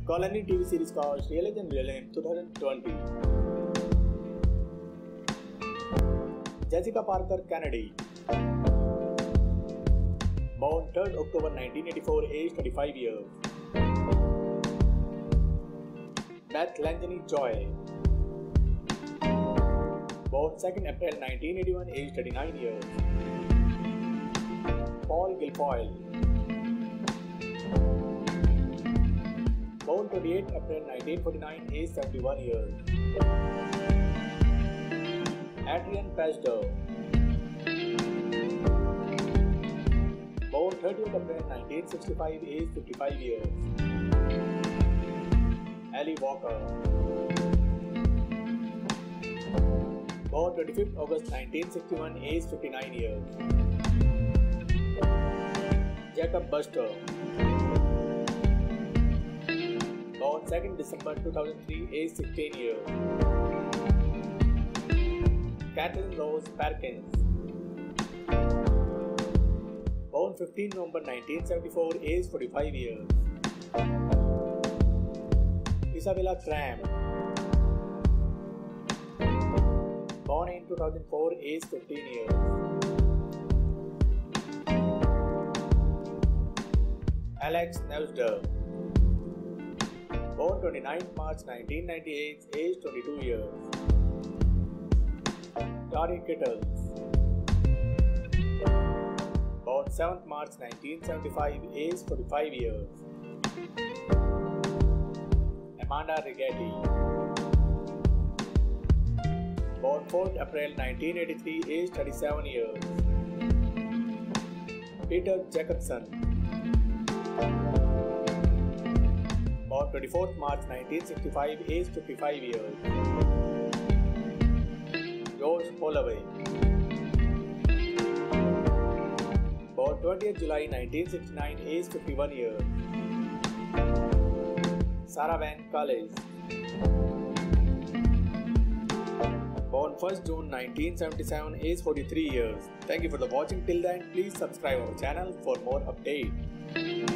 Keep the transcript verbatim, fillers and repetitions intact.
Colony T V series called Real Age and Real in twenty twenty. Jessica Parker Kennedy, born third October nineteen eighty-four, age thirty-five years. Beth Langeny Joy, born second April nineteen eighty-one, age thirty-nine years. Paul Guilfoyle, born twenty-eighth April nineteen forty-nine, age seventy-one years. Adrian Pasdar, born thirtieth April nineteen sixty-five, age fifty-five years. Ali Walker, born twenty-fifth August nineteen sixty-one, age fifty-nine years. Jacob Buster, born second December two thousand three, age sixteen years. Catherine Rose Perkins, born fifteenth November nineteen seventy-four, age forty-five years. Isabella Cram, born in two thousand four, age fifteen years. Alex Neusder, born twenty-ninth March nineteen ninety-eight, age twenty-two years. Tori Kittles, born seventh March nineteen seventy-five, age forty-five years. Amanda Rigetti, born fourth April nineteen eighty-three, age thirty-seven years. Peter Jacobson, born twenty-fourth March nineteen sixty-five, age fifty-five years. George Holloway, born twentieth July nineteen sixty-nine, age fifty-one years. Sarah Van College, born first June nineteen seventy-seven, age forty-three years. Thank you for the watching till then. Please subscribe our channel for more updates.